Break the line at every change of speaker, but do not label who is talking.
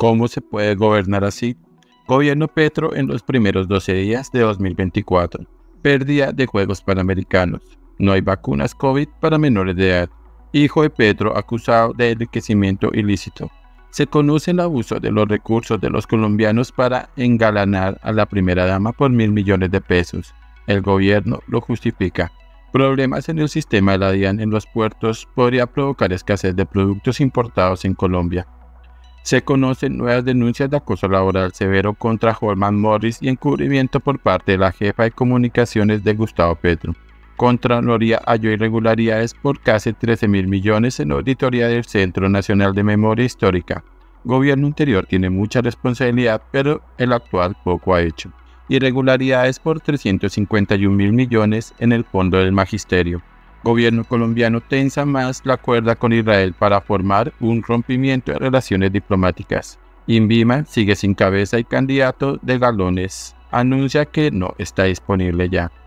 ¿Cómo se puede gobernar así? Gobierno Petro en los primeros 12 días de 2024. Pérdida de Juegos Panamericanos. No hay vacunas COVID para menores de edad. Hijo de Petro acusado de enriquecimiento ilícito. Se conoce el abuso de los recursos de los colombianos para engalanar a la primera dama por 1.000 millones de pesos. El gobierno lo justifica. Problemas en el sistema de la DIAN en los puertos podría provocar escasez de productos importados en Colombia. Se conocen nuevas denuncias de acoso laboral severo contra Holman Morris y encubrimiento por parte de la jefa de comunicaciones de Gustavo Petro. Contraloría halló irregularidades por casi 13.000 millones en auditoría del Centro Nacional de Memoria Histórica. Gobierno anterior tiene mucha responsabilidad, pero el actual poco ha hecho. Irregularidades por 351.000 millones en el Fondo del Magisterio. Gobierno colombiano tensa más la cuerda con Israel para formar un rompimiento de relaciones diplomáticas. INVIMA sigue sin cabeza y candidato de galones. Anuncia que no está disponible ya.